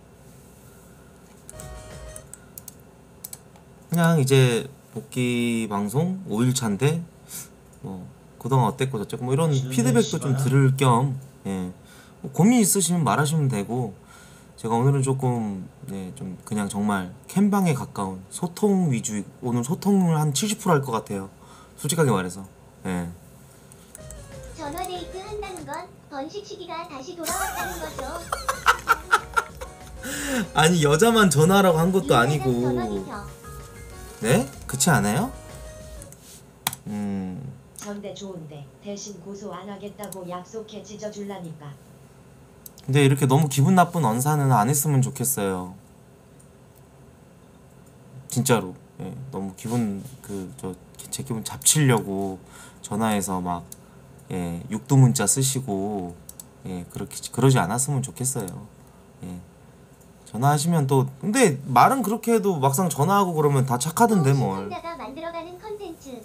그냥 이제 복귀 방송 5일차인데 뭐 그동안 어땠고 저쨌고 뭐 이런 피드백도 좀 들을 겸 예. 뭐 고민 있으시면 말하시면 되고 제가 오늘은 조금 네, 좀 그냥 정말 캠방에 가까운 소통 위주 오늘 소통을 한 70% 할 것 같아요. 솔직하게 말해서. 예. 전화데이트 한다는 건 번식 시기가 다시 돌아왔다는 거죠. 아니 여자만 전화하라고 한 것도 전화 아니고. 기켜. 네? 그렇지 않아요? 전대 좋은데 대신 고소 안 하겠다고 약속해 찢어줄라니까. 근데 이렇게 너무 기분 나쁜 언사는 안 했으면 좋겠어요. 진짜로. 예, 너무 기분 제 기분 잡치려고 전화해서 막 예, 육두 문자 쓰시고 예, 그러지 않았으면 좋겠어요. 예. 전화하시면 또 근데 말은 그렇게 해도 막상 전화하고 그러면 다 착하던데 뭘. 시청자가 만들어가는 컨텐츠.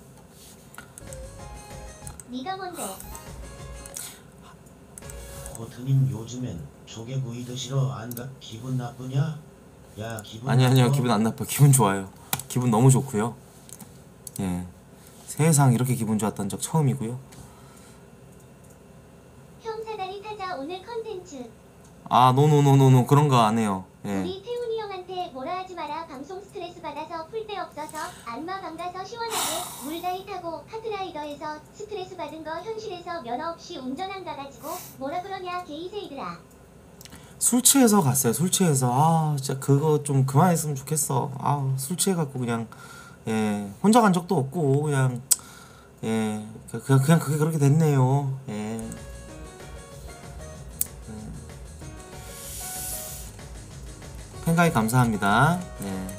네가 뭔데? 코트님 요즘엔 조개구이 드시러 안 가? 기분 나쁘냐? 야 기분 아니요 나빠? 기분 안 나빠. 기분 좋아요. 기분 너무 좋고요. 예. 세상 이렇게 기분 좋았던 적 처음이고요. 형 사다리 타자 오늘 컨텐츠. 아 노노노노노 그런 거 안 해요. 예. 우리 태훈이 형한테 뭐라 하지 마라. 방송 스트레스 받아서 풀 데 없어서 안마 방 가서 시원하게 물다이 타고 카트라이더에서 스트레스 받은 거 현실에서 면허 없이 운전한 가가지고 뭐라 그러냐 게이세이들아. 술 취해서 갔어요. 술 취해서 아 진짜 그거 좀 그만했으면 좋겠어. 아 술 취해갖고 그냥 예 혼자 간 적도 없고 그냥 예 그냥 그게 그렇게 됐네요. 예. 팬가이 감사합니다. 네.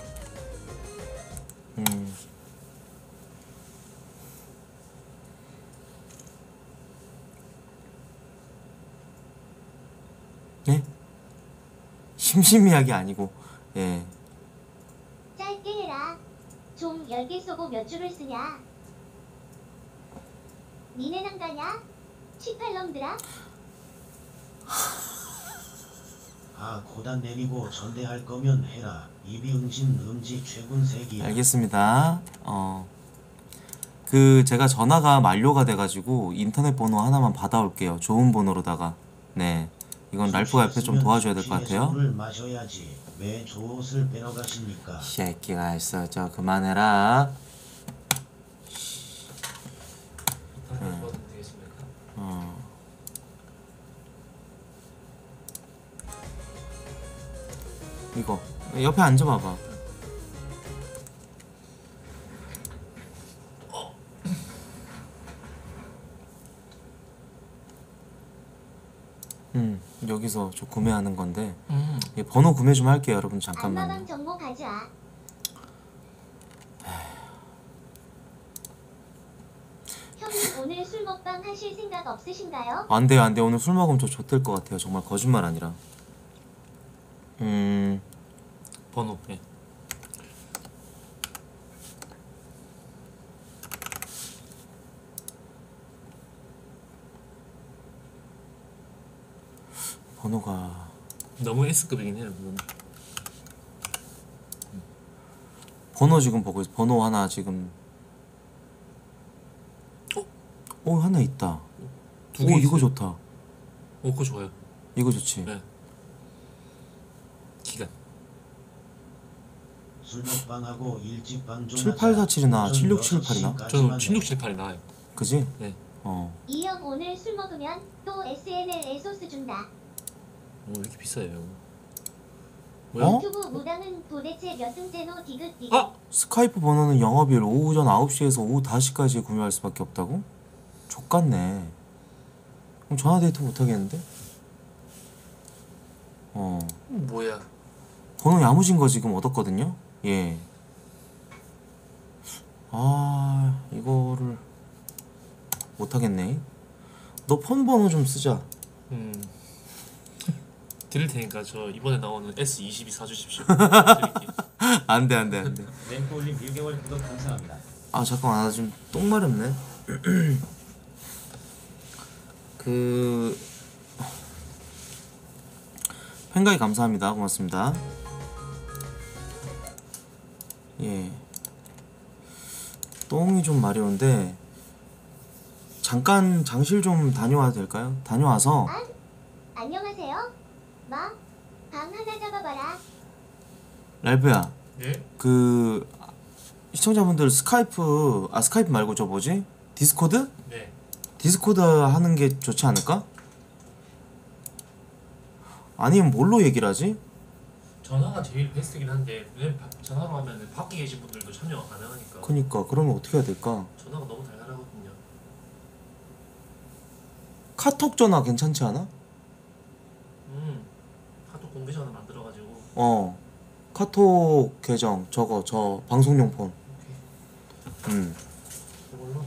네? 심심이하게 아니고 예. 짧게 해라. 좀 10개 쏘고 몇 줄을 쓰냐? 니네 난 가냐? 18놈들아? 다 고단 내리고 전대할 거면 해라. 이비응신 음지 최군색이야. 알겠습니다. 그 제가 전화가 만료가 돼가지고 인터넷 번호 하나만 받아올게요. 좋은 번호로다가. 네, 이건 랄프가 옆에 좀 도와줘야 될 것 같아요. 술을 마셔야지. 왜 조옷을 빼러 가십니까? 새끼가 있어. 저 그만해라. 다른 거 되겠습니까? 이거 옆에 앉아봐봐. 여기서 저 구매하는 건데 예, 번호 구매 좀 할게요 여러분. 잠깐만요. 안마방 정보 가져와. 형님 오늘 술 먹방 하실 생각 없으신가요? 안 돼요, 안 돼요. 오늘 술 먹으면 저 좆될 것 같아요. 정말 거짓말 아니라. 번호. 예. 번호가 너무 S급이긴 해요. 그건. 번호 지금 보고 있어. 번호 하나 지금. 하나 있다. 두 개 이거 있어요. 좋다. 그거 좋아요. 이거 좋지. 네. 기간. 술 먹방하고 일찍 방종. 7847이나 7678이나. 저는 7678이 나아요. 그지? 네. 이 형 오늘 술 먹으면 또 SNL에 소스 준다. 왜 이렇게 비싸요? 유튜브 무당은 도대체 몇 등째노 디귿디귿. 스카이프 번호는 영업일 오전 9시에서 오후 5시까지 구매할 수밖에 없다고? 족같네. 그럼 전화 데이트 못 하겠는데? 뭐야? 번호 야무진 거 지금 얻었거든요? 예. 이거를 못 하겠네. 너 폰 번호 좀 쓰자. 드릴 테니까 저 이번에 나오는 S22 사주십시오. 안 돼. 램프올림 1개월 구독 감사합니다. 잠깐만, 나 지금 똥 마렵네. 팬가이 감사합니다. 고맙습니다. 예. 똥이 좀 마려운데 잠깐 장실 좀 다녀와도 될까요? 다녀와서. 안녕하세요. 방 하나 잡아봐라. 랄프야. 예? 그 시청자분들 스카이프 말고 저 뭐지? 디스코드? 네. 디스코드 하는 게 좋지 않을까? 아니면 뭘로 얘기를 하지? 전화가 제일 베스트긴 한데 왜냐면 전화로 하면 밖에 계신 분들도 참여가 가능하니까. 그니까 그러면 어떻게 해야 될까? 전화가 너무 달달하거든요. 카톡 전화 괜찮지 않아? 카톡 공개 전화 만들어가지고. 카톡 계정 저 방송용 폰. 그걸로.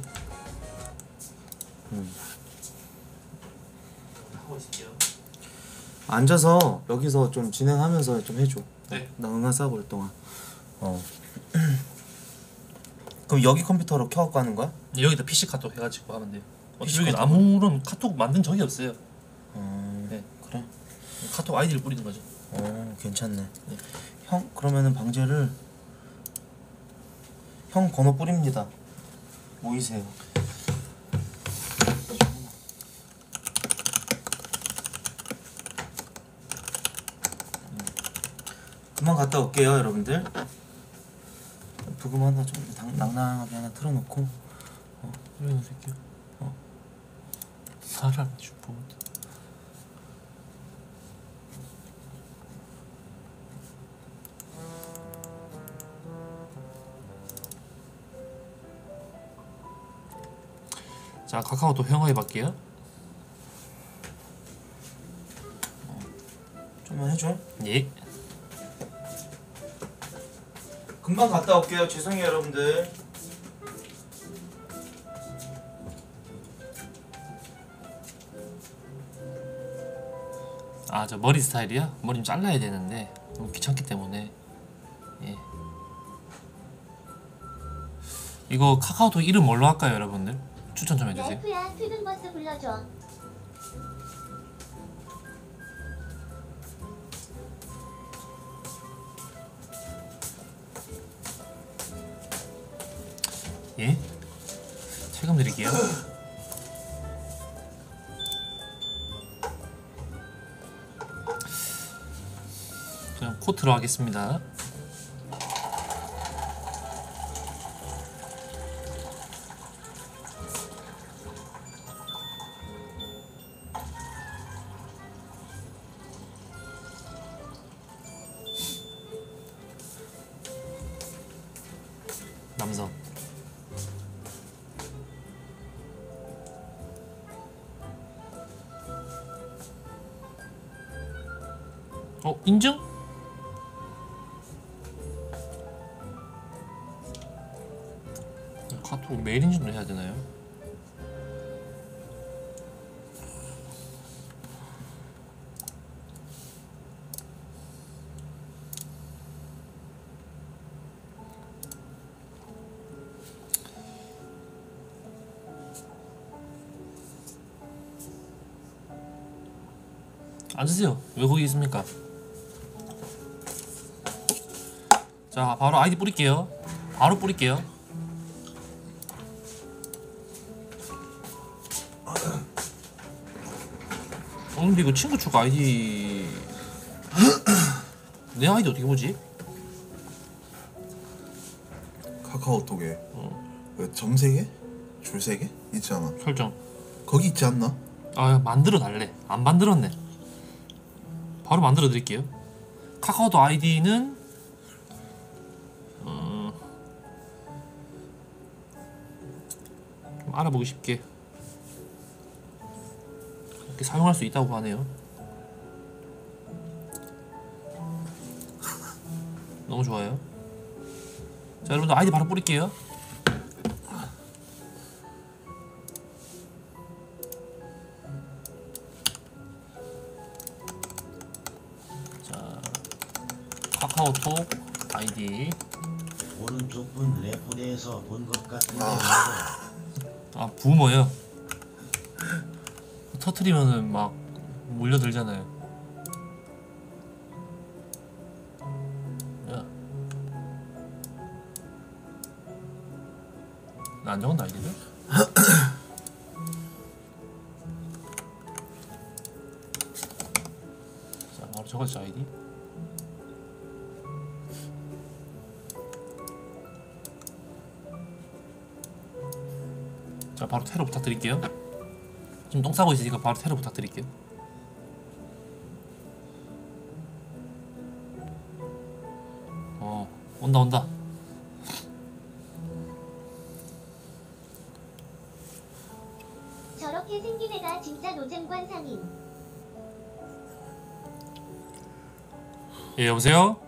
하고 있을게요. 앉아서 여기서 좀 진행하면서 좀 해줘. 네. 나 응아 싸고 올 동안. 그럼 여기 컴퓨터로 켜갖고 하는 거야? 여기다 PC 카톡 해가지고 하면 돼요. PC 여기 카톡? 아무런 카톡 만든 적이 없어요. 네. 그래. 카톡 아이디를 뿌리는 거죠. 괜찮네. 네. 형 그러면은 방제를 형 번호 뿌립니다. 모이세요. 그만 갔다 올게요 여러분들. 부금 하나 좀 낭낭하게 하나 틀어놓고. 이러는 새끼야. 사람 슈퍼. 자, 카카오톡 형아에 받게요. 좀만 해줘. 예. 금방 갔다 올게요. 죄송해요 여러분들. 저 머리 스타일이요? 머리 좀 잘라야 되는데 너무 귀찮기 때문에. 예. 이거 카카오톡 이름 뭘로 할까요, 여러분들? 추천 좀 해주세요. 랄프야 투둔버스 불러줘. 예? 세금 드릴게요. 그냥 코트로 하겠습니다. 남성. 인증? 카톡 메일 인증도 해야 되나요? 앉으세요. 왜 거기 있습니까? 자, 바로 아이디 뿌릴게요. 바로 뿌릴게요. 근데 이거 친구 추가 아이디 내 아이디 어떻게 보지? 카카오톡에 그 점 3개? 줄 3개? 있지 않아? 설정 거기 있지 않나? 아, 만들어 달래. 안 만들었네. 바로 만들어 드릴게요. 카카오톡 아이디는 좀 알아보기 쉽게 이렇게 사용할 수 있다고 하네요. 너무 좋아요. 자, 여러분들 아이디 바로 뿌릴게요. 자, 카카오톡 아이디. 오른쪽 분 레포대에서 본 것 같은데. 아, 부모요. 터트리면은 막 몰려들잖아요. 야, 나 안 적었나 아이디를? 자, 바로 적었죠 아이디. 자, 바로 테러 부탁드릴게요. 지금 똥 싸고 있으니까 바로 테러 부탁드릴게요. 온다. 저렇게 생긴 애가 진짜 노잼관 상인. 예, 여보세요?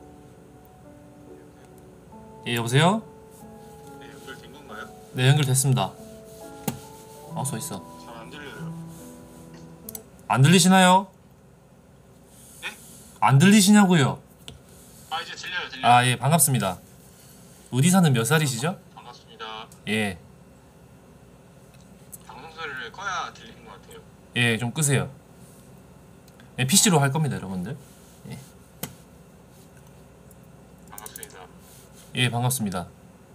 예, 여보세요? 네, 연결된 건가요? 네, 연결됐습니다. 서 있어. 잘 안 들려요. 안 들리시나요? 네? 안 들리시냐고요? 아, 이제 들려요. 아, 예, 반갑습니다. 어디 사는 몇 살이시죠? 반갑습니다. 예, 방송 소리를 꺼야 들리는 것 같아요. 예, 좀 끄세요. 예, PC로 할 겁니다, 여러분들. 예, 반갑습니다. 예, 반갑습니다.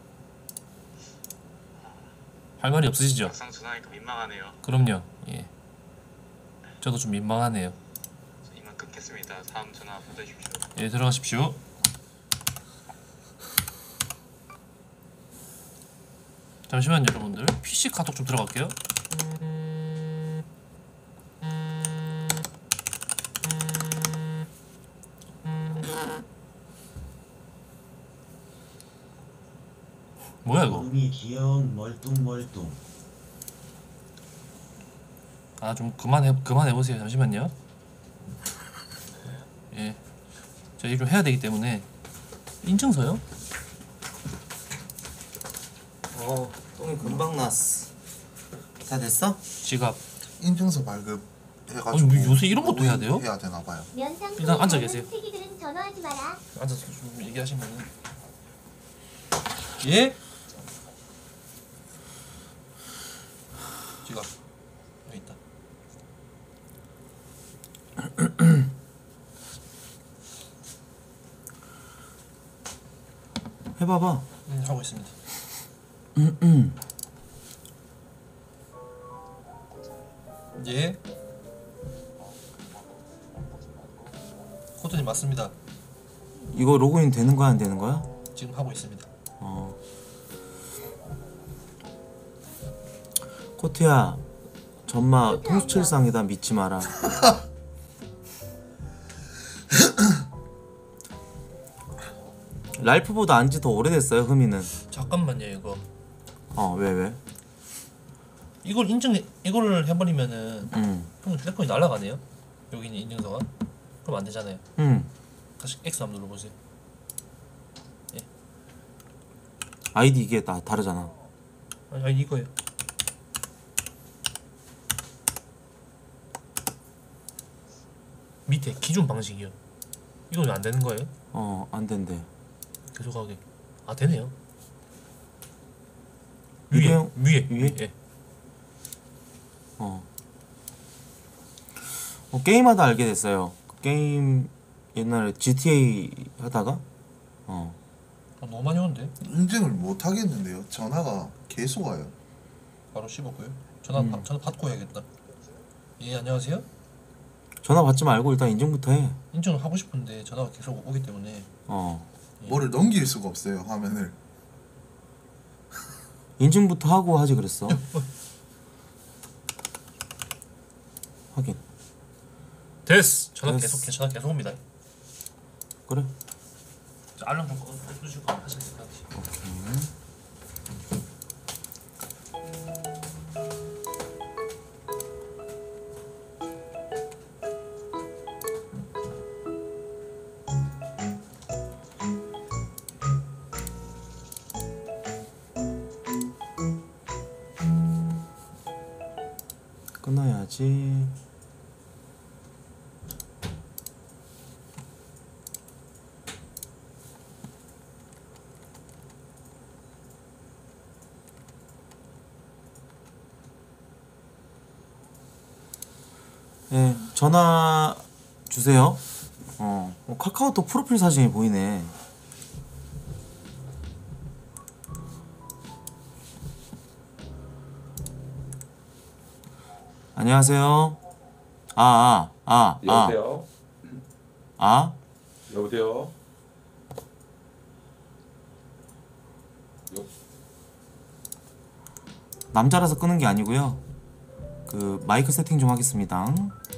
할 말이 없으시죠? 막상 전화하니까 민망하네요. 그럼요. 예, 저도 좀 민망하네요. 이만 끊겠습니다. 다음 전화 받으십시오. 예, 들어가십시오. 잠시만요, 여러분들. PC 카톡 좀 들어갈게요. 뭐야 이거? 구름이 귀여운 멀뚱멀뚱. 아, 좀 그만해 보세요. 잠시만요. 예, 저 이거 좀 해야 되기 때문에. 인증서요? 똥이 금방 났어. 다 됐어? 지갑. 인증서 발급 해가지고. 아니, 뭐 요새 이런 것도 해야 돼요? 해야 되나 봐요. 면상 일단 앉아 계세요. 새끼들은 전화하지 마라. 앉아서 좀 얘기하시면은. 예? 지갑 여기 있다. 해봐봐. 하고 있습니다. 예. 코트님 맞습니다. 이거 로그인 되는 거야 안 되는 거야? 지금 하고 있습니다. 코트야, 전마 통수칠상이다 믿지 마라. 랄프보다 안지 더 오래됐어요 흠이는. 잠깐만요 이거. 왜? 이거를 해버리면은 형 휴대폰이 날아가네요. 여기 있는 인증서가. 그럼 안 되잖아요. 다시 X 한번 눌러보세요. 예. 아이디 이게 다르잖아. 아니 이거예요. 밑에 기존 방식이요. 이건 왜 안 되는 거예요? 안 된대. 계속하게. 아 되네요. 위에? 예. 게임하다 알게 됐어요. 게임 옛날에 GTA 하다가 너무 많이 오는데? 인증을 못 하겠는데요. 전화가 계속 와요. 바로 씹었고요. 전화 받고 해야겠다. 예 안녕하세요. 전화 받지 말고 일단 인증부터 해. 인증을 하고 싶은데 전화가 계속 오기 때문에 뭐를 넘길 수가 없어요 화면을. 인증부터 하고 하지 그랬어. 확인. 됐어. 전화 됐어. 계속 옵니다. 그래. 알람 좀 꺼주실 거 하실 것 같아요. 오케이. 끊어야지. 네, 전화 주세요. 카카오톡 프로필 사진이 보이네. 안녕하세요. 여보세요? 여보세요? 남자라서 끄는 게 아니고요. 그 마이크 세팅 좀 하겠습니다.